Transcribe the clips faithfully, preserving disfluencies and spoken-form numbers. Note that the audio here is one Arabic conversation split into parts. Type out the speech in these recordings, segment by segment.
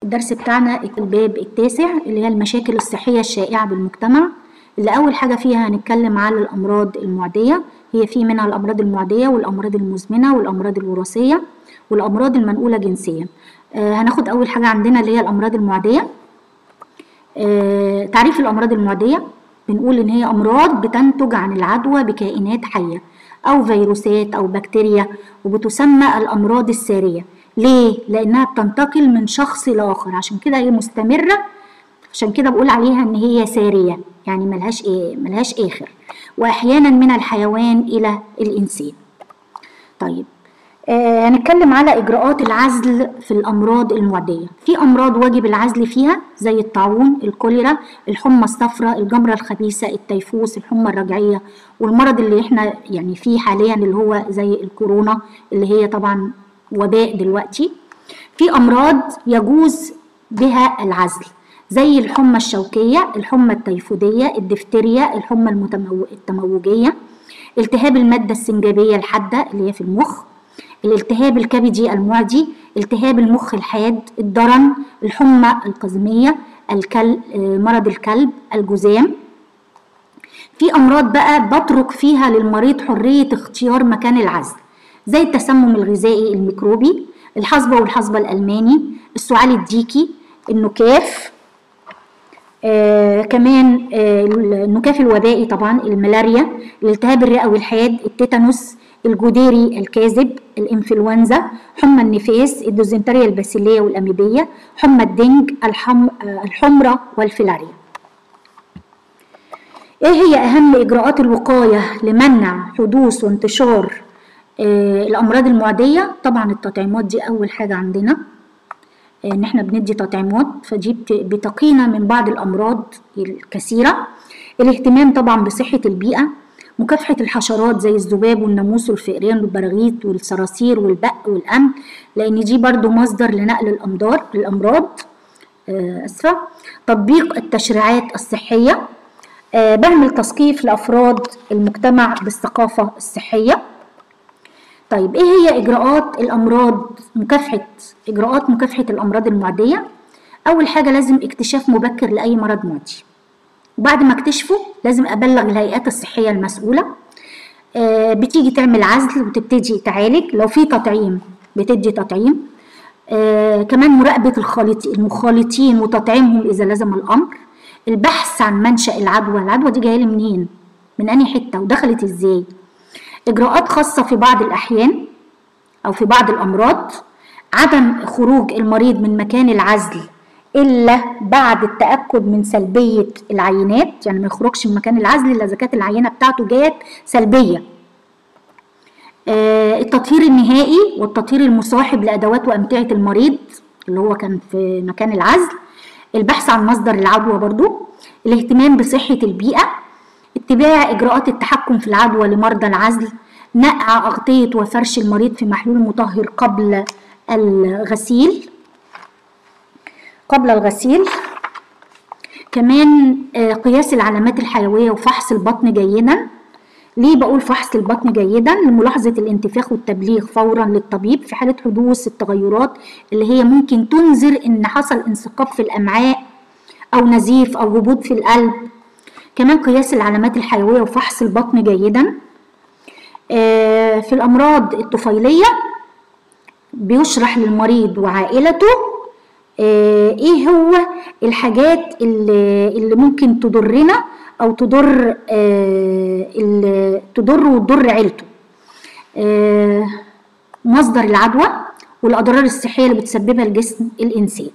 الدرس بتاعنا الباب التاسع اللي هي المشاكل الصحية الشائعة بالمجتمع. اللي أول حاجة فيها هنتكلم على الأمراض المعدية. هي في منها الأمراض المعدية والأمراض المزمنة والأمراض الوراثية والأمراض المنقولة جنسيا. آه هناخد أول حاجة عندنا اللي هي الأمراض المعدية. آه تعريف الأمراض المعدية، بنقول إن هي أمراض بتنتج عن العدوى بكائنات حية أو فيروسات أو بكتيريا، وبتسمى الأمراض السارية. ليه؟ لأنها بتنتقل من شخص لآخر، عشان كده هي مستمرة، عشان كده بقول عليها إن هي سارية، يعني ملهاش إيه؟ ملهاش آخر، وأحيانا من الحيوان إلى الإنسان. طيب آه هنتكلم على إجراءات العزل في الأمراض المعدية. في أمراض واجب العزل فيها زي الطاعون، الكوليرا، الحمى الصفراء، الجمرة الخبيثة، التيفوس، الحمى الرجعية، والمرض اللي احنا يعني فيه حاليا اللي هو زي الكورونا اللي هي طبعا وباء دلوقتي. في أمراض يجوز بها العزل زي الحمى الشوكية، الحمى التيفودية، الدفتريا، الحمى التموجية، التهاب المادة السنجابية الحادة اللي هي في المخ، الالتهاب الكبدي المعدي، التهاب المخ الحاد، الضرن، الحمى القزمية، الكلب، مرض الكلب، الجذام. في أمراض بقى بترك فيها للمريض حرية اختيار مكان العزل زي التسمم الغذائي الميكروبي، الحصبة والحصبة الألماني، السعال الديكي، النكاف، آه كمان آه النكاف الوبائي طبعا، الملاريا، الالتهاب الرئوي الحاد، التيتانوس، الجديري الكاذب، الانفلونزا، حمى النفاس، الديزنتريا الباسيلية والأميبية، حمى الدنج، الحم آه الحمرة والفيلاريا. ايه هي أهم إجراءات الوقاية لمنع حدوث وانتشار آه الأمراض المعدية؟ طبعا التطعيمات دي أول حاجة عندنا، ان احنا بندي تطعيمات فدي بتقينا من بعض الامراض الكثيره. الاهتمام طبعا بصحه البيئه، مكافحه الحشرات زي الذباب والناموس والفئران والبراغيث والصراصير والبق والامل، لان دي برضو مصدر لنقل الامراض الامراض اسفه. تطبيق التشريعات الصحيه، أه بعمل تثقيف لافراد المجتمع بالثقافه الصحيه. طيب ايه هي اجراءات الامراض مكافحه اجراءات مكافحه الامراض المعديه؟ اول حاجه لازم اكتشاف مبكر لاي مرض معدي، وبعد ما اكتشفه لازم ابلغ الهيئات الصحيه المسؤوله. آه بتيجي تعمل عزل وتبتدي تعالج، لو في تطعيم بتدي تطعيم. آه كمان مراقبه المخالطين وتطعيمهم اذا لزم الامر. البحث عن منشأ العدوى، العدوى دي جايه لي منين؟ من انهي حته ودخلت ازاي؟ إجراءات خاصة في بعض الأحيان أو في بعض الأمراض، عدم خروج المريض من مكان العزل إلا بعد التأكد من سلبية العينات، يعني ما يخرجش من مكان العزل إلا إذا كانت العينة بتاعته جات سلبية. آه التطهير النهائي والتطهير المصاحب لأدوات وأمتعة المريض اللي هو كان في مكان العزل. البحث عن مصدر العدوى برضو. الاهتمام بصحة البيئة. اتباع إجراءات التحكم في العدوى لمرضى العزل. نقع أغطية وفرش المريض في محلول مطهر قبل الغسيل قبل الغسيل كمان قياس العلامات الحيوية وفحص البطن جيدا. ليه بقول فحص البطن جيدا؟ لملاحظة الانتفاخ والتبليغ فورا للطبيب في حالة حدوث التغيرات اللي هي ممكن تنذر إن حصل انسقاط في الأمعاء أو نزيف أو هبوط في القلب. كمان قياس العلامات الحيوية وفحص البطن جيدا. آه في الأمراض الطفيلية بيشرح للمريض وعائلته آه ايه هو الحاجات اللي, اللي ممكن تضرنا او تضر آه اللي تضر وتضر عيلته. آه مصدر العدوى والأضرار الصحية اللي بتسببها لجسم الإنسان.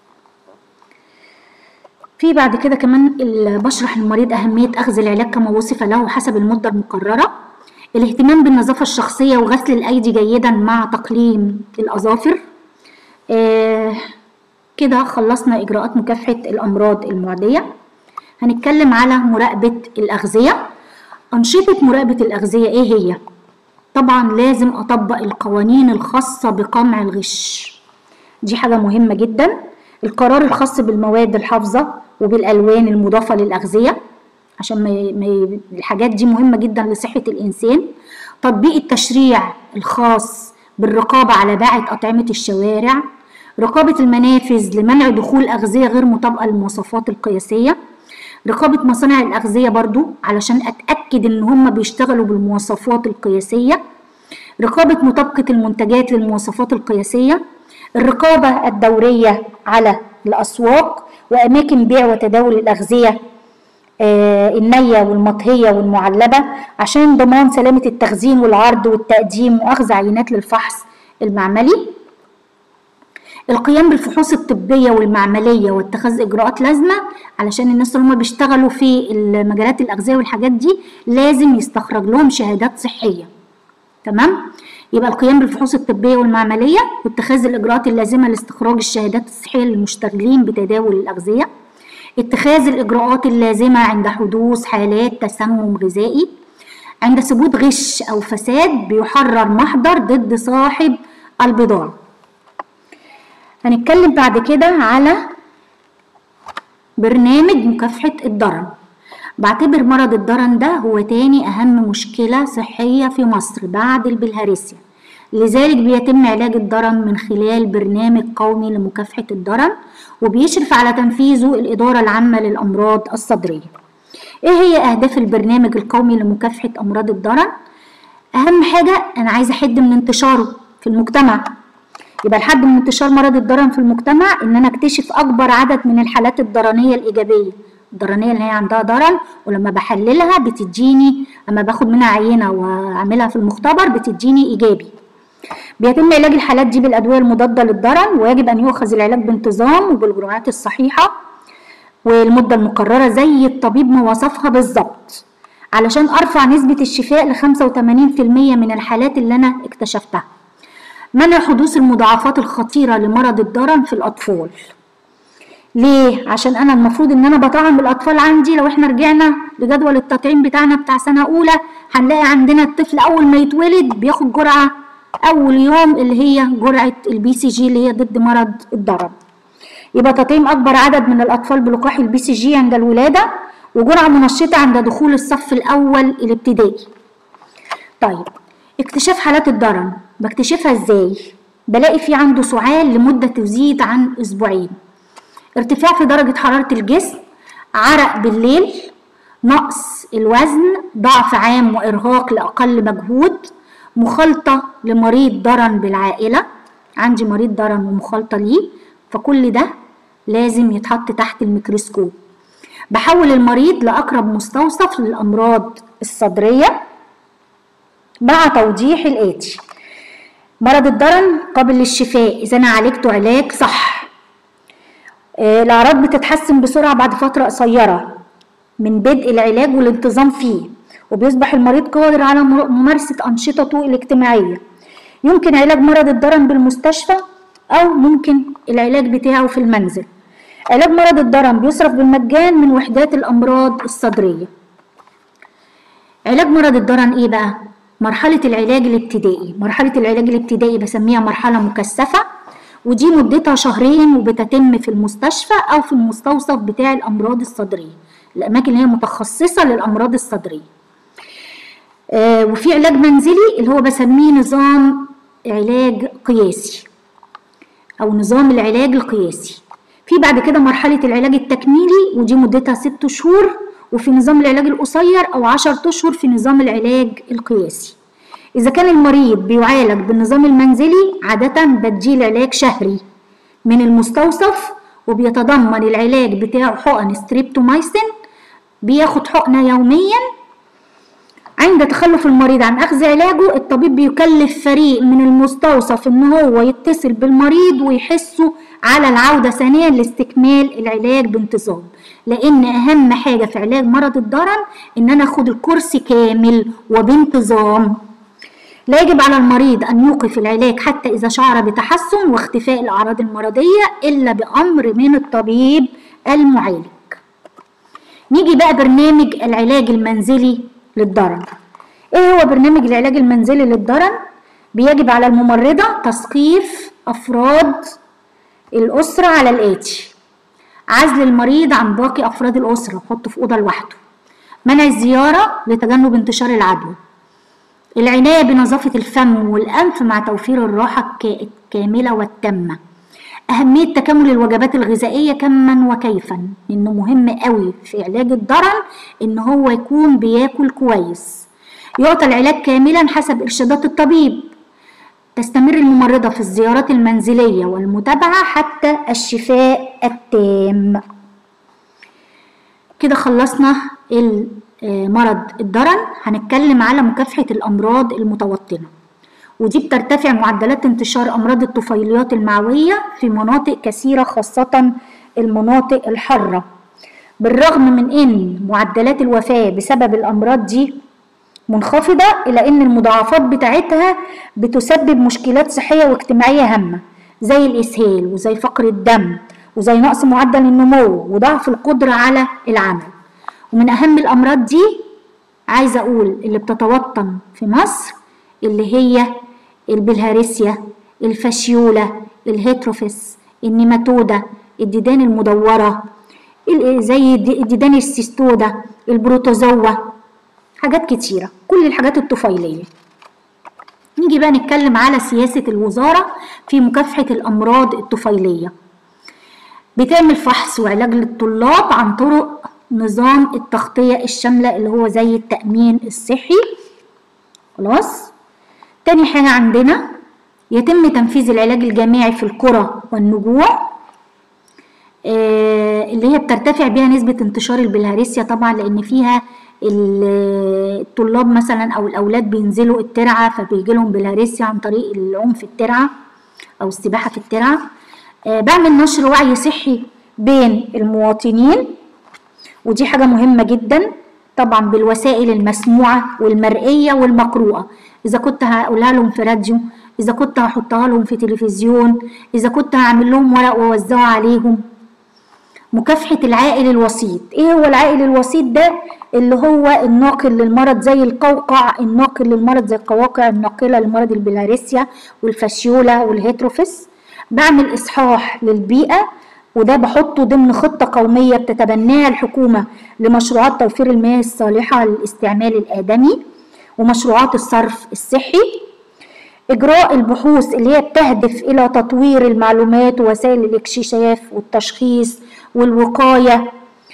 في بعد كده كمان بشرح للمريض أهمية أخذ العلاج كما وصف له حسب المدة المقررة. الاهتمام بالنظافة الشخصية وغسل الأيدي جيدا مع تقليم الأظافر. آه كده خلصنا إجراءات مكافحة الأمراض المعدية. هنتكلم على مراقبة الأغذية. أنشطة مراقبة الأغذية إيه هي؟ طبعا لازم أطبق القوانين الخاصة بقمع الغش، دي حاجة مهمة جدا. القرار الخاص بالمواد الحافظة وبالألوان المضافة للأغذية عشان ما الحاجات دي مهمة جدا لصحة الإنسان. تطبيق التشريع الخاص بالرقابة على باعة أطعمة الشوارع. رقابة المنافذ لمنع دخول أغذية غير مطابقة للمواصفات القياسية، رقابة مصانع الأغذية برضو علشان أتأكد إن هم بيشتغلوا بالمواصفات القياسية، رقابة مطابقة المنتجات للمواصفات القياسية، الرقابة الدورية على الأسواق وأماكن بيع وتداول الأغذية آه النية والمطهية والمعلبة عشان ضمان سلامة التخزين والعرض والتقديم وأخذ عينات للفحص المعملي، القيام بالفحوص الطبية والمعملية واتخاذ إجراءات لازمة علشان الناس اللي هم بيشتغلوا في المجالات الأغذية والحاجات دي لازم يستخرج لهم شهادات صحية. تمام؟ يبقى القيام بالفحوص الطبية والمعملية واتخاذ الإجراءات اللازمة لاستخراج الشهادات الصحية للمشتغلين بتداول الأغذية، اتخاذ الإجراءات اللازمة عند حدوث حالات تسمم غذائي، عند ثبوت غش أو فساد بيحرر محضر ضد صاحب البضاعة. هنتكلم بعد كده على برنامج مكافحة الضرن. بعتبر مرض الضرن ده هو تاني أهم مشكلة صحية في مصر بعد البلهارسيا، لذلك بيتم علاج الضرن من خلال برنامج قومي لمكافحة الضرن وبيشرف على تنفيذه الإدارة العامة للأمراض الصدرية. إيه هي أهداف البرنامج القومي لمكافحة أمراض الضرن؟ أهم حاجة أنا عايزة أحد من انتشاره في المجتمع، يبقى الحد من انتشار مرض الضرن في المجتمع ان انا اكتشف اكبر عدد من الحالات الضرنيه الايجابيه، الضرنيه اللي هي عندها ضرن ولما بحللها بتديني، اما باخد منها عينه واعملها في المختبر بتديني ايجابي. بيتم علاج الحالات دي بالادويه المضاده للضرن، ويجب ان يؤخذ العلاج بانتظام وبالجرعات الصحيحه والمده المقرره زي الطبيب ما وصفها بالظبط علشان ارفع نسبه الشفاء ل خمسة وثمانين في المية من الحالات اللي انا اكتشفتها. منع حدوث المضاعفات الخطيرة لمرض الضرن في الأطفال. ليه؟ عشان أنا المفروض إن أنا بطعم الأطفال عندي. لو إحنا رجعنا لجدول التطعيم بتاعنا بتاع سنة أولى هنلاقي عندنا الطفل أول ما يتولد بياخد جرعة أول يوم اللي هي جرعة البي سي جي اللي هي ضد مرض الضرن. يبقى تطعيم أكبر عدد من الأطفال بلقاح البي سي جي عند الولادة وجرعة منشطة عند دخول الصف الأول الابتدائي. طيب اكتشاف حالات الضرن بكتشفها ازاي؟ بلاقي في عنده سعال لمدة تزيد عن اسبوعين، ارتفاع في درجة حرارة الجسم، عرق بالليل، نقص الوزن، ضعف عام وارهاق لاقل مجهود، مخالطة لمريض ضرن بالعائلة، عندي مريض ضرن ومخالطة ليه، فكل ده لازم يتحط تحت الميكروسكوب. بحول المريض لأقرب مستوصف للأمراض الصدرية مع توضيح الآتي: مرض الضرن قابل للشفاء إذا أنا عالجته علاج صح. آه الأعراض بتتحسن بسرعة بعد فترة قصيرة من بدء العلاج والانتظام فيه، وبيصبح المريض قادر على ممارسة أنشطته الاجتماعية. يمكن علاج مرض الضرن بالمستشفى أو ممكن العلاج بتاعه في المنزل. علاج مرض الضرن بيصرف بالمجان من وحدات الأمراض الصدرية. علاج مرض الضرن إيه بقى؟ مرحلة العلاج الابتدائي. مرحلة العلاج الابتدائي بسميها مرحلة مكثفة، ودي مدتها شهرين وبتتم في المستشفى أو في المستوصف بتاع الأمراض الصدرية، الأماكن اللي هي متخصصة للأمراض الصدرية. آه وفي علاج منزلي اللي هو بسميه نظام علاج قياسي أو نظام العلاج القياسي. في بعد كده مرحلة العلاج التكميلي ودي مدتها ست شهور، وفي نظام العلاج القصير أو عشرة أشهر في نظام العلاج القياسي. إذا كان المريض بيعالج بالنظام المنزلي عادة بديه علاج شهري من المستوصف وبيتضمن العلاج بتاعه حقن ستريبتومايسين، بياخد حقنة يوميا. عند تخلف المريض عن أخذ علاجه الطبيب بيكلف فريق من المستوصف إن هو يتصل بالمريض ويحسه على العودة ثانيا لاستكمال العلاج بانتظام، لأن أهم حاجة في علاج مرض الضرن إن أنا أخد الكورس كامل وبانتظام. لا يجب على المريض أن يوقف العلاج حتى إذا شعر بتحسن واختفاء الأعراض المرضية إلا بأمر من الطبيب المعالج. نيجي بقى برنامج العلاج المنزلي للضرن. إيه هو برنامج العلاج المنزلي للضرن؟ بيجب على الممرضة تثقيف أفراد الأسرة على الآتي: عزل المريض عن باقي أفراد الأسرة، حطه في أوضة لوحده، منع الزيارة لتجنب انتشار العدوى، العناية بنظافة الفم والأنف مع توفير الراحة الكاملة والتامة، أهمية تكامل الوجبات الغذائية كما وكيفا، إنه مهم قوي في علاج الضرر إن هو يكون بياكل كويس. يعطى العلاج كاملا حسب إرشادات الطبيب. تستمر الممرضة في الزيارات المنزلية والمتابعة حتى الشفاء التام. كده خلصنا مرض الضرر. هنتكلم على مكافحة الأمراض المتوطنة، ودي بترتفع معدلات انتشار أمراض الطفيليات المعوية في مناطق كثيرة خاصة المناطق الحارة. بالرغم من أن معدلات الوفاة بسبب الأمراض دي منخفضة، إلا أن المضاعفات بتاعتها بتسبب مشكلات صحية واجتماعية هامة زي الإسهال وزي فقر الدم وزي نقص معدل النمو وضعف القدرة على العمل. ومن أهم الأمراض دي عايزة أقول اللي بتتوطن في مصر اللي هي البلهارسيا، الفاشيولا، الهيتروفيس، النيماتودا، الديدان المدورة زي الديدان السيستودا، البروتوزوا، حاجات كتيرة، كل الحاجات الطفيلية. نيجي بقى نتكلم على سياسة الوزارة في مكافحة الأمراض الطفيلية. بتعمل فحص وعلاج للطلاب عن طرق نظام التغطية الشاملة اللي هو زي التأمين الصحي. خلاص. تاني حاجة عندنا يتم تنفيذ العلاج الجامعي في القرى والنجوع آه اللي هي بترتفع بها نسبة انتشار البلهارسيا طبعا، لأن فيها الطلاب مثلا أو الأولاد بينزلوا الترعة فبيجي لهم بلهارسيا عن طريق العوم في الترعة أو السباحة في الترعة. آه بعمل نشر وعي صحي بين المواطنين، ودي حاجة مهمة جدا طبعا بالوسائل المسموعة والمرئية والمقروءة. إذا كنت هقولها لهم في راديو، إذا كنت هحطها لهم في تلفزيون، إذا كنت هعمل لهم ورق ووزعه عليهم. مكافحة العائل الوسيط. إيه هو العائل الوسيط ده؟ اللي هو الناقل للمرض زي القوقع، الناقل للمرض زي القواقع الناقلة لمرض البلهارسيا والفاشيولا والهيتروفيس. بعمل إصحاح للبيئة، وده بحطه ضمن خطة قومية بتتبناها الحكومة لمشروعات توفير المياه الصالحة للاستعمال الآدمي ومشروعات الصرف الصحي. إجراء البحوث اللي هي بتهدف إلى تطوير المعلومات ووسائل الاكتشاف والتشخيص والوقاية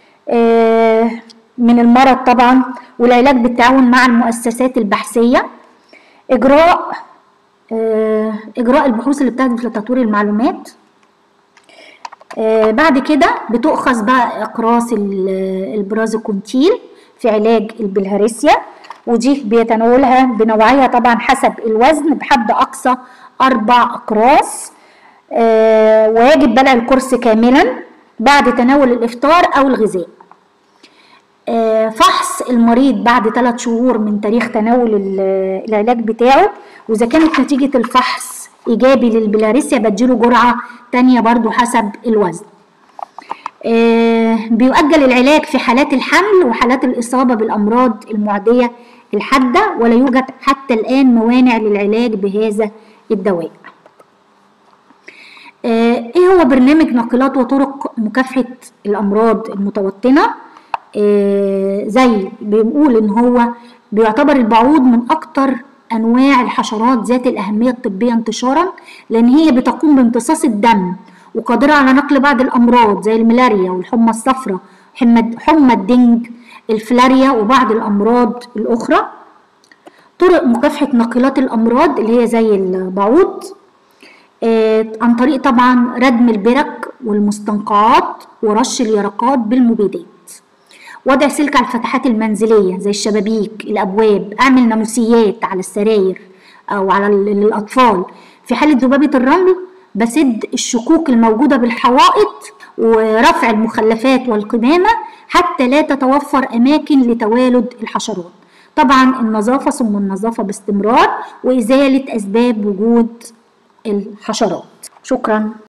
من المرض طبعا، والعلاج بالتعاون مع المؤسسات البحثية. إجراء إجراء البحوث اللي بتهدف لتطوير المعلومات. آه بعد كده بتؤخذ بقى اقراص البرازوكونتيل في علاج البلهارسيا، ودي بيتناولها بنوعية طبعا حسب الوزن بحد اقصى اربع اقراص. آه ويجب بلع القرص كاملا بعد تناول الافطار او الغذاء. آه فحص المريض بعد ثلاث شهور من تاريخ تناول العلاج بتاعه، واذا كانت نتيجة الفحص إيجابي للبلهارسيا بديله جرعة تانية برضو حسب الوزن. آه بيؤجل العلاج في حالات الحمل وحالات الإصابة بالأمراض المعدية الحادة، ولا يوجد حتى الآن موانع للعلاج بهذا الدواء. آه إيه هو برنامج ناقلات وطرق مكافحة الأمراض المتوطنة؟ آه زي بنقول إن هو بيعتبر البعوض من أكتر أنواع الحشرات ذات الأهمية الطبية انتشارا، لأن هي بتقوم بامتصاص الدم وقادرة على نقل بعض الأمراض زي الملاريا والحمى الصفراء، حمى الدنج، الفلاريا وبعض الأمراض الأخرى. طرق مكافحة ناقلات الأمراض اللي هي زي البعوض آه عن طريق طبعا ردم البرك والمستنقعات ورش اليرقات بالمبيدات. وضع سلك على الفتحات المنزلية زي الشبابيك، الأبواب. أعمل ناموسيات على السراير أو على الأطفال. في حالة ذبابة الرمل بسد الشقوق الموجودة بالحوائط ورفع المخلفات والقمامة حتى لا تتوفر أماكن لتوالد الحشرات. طبعا النظافة ثم النظافة باستمرار وإزالة أسباب وجود الحشرات. شكرا.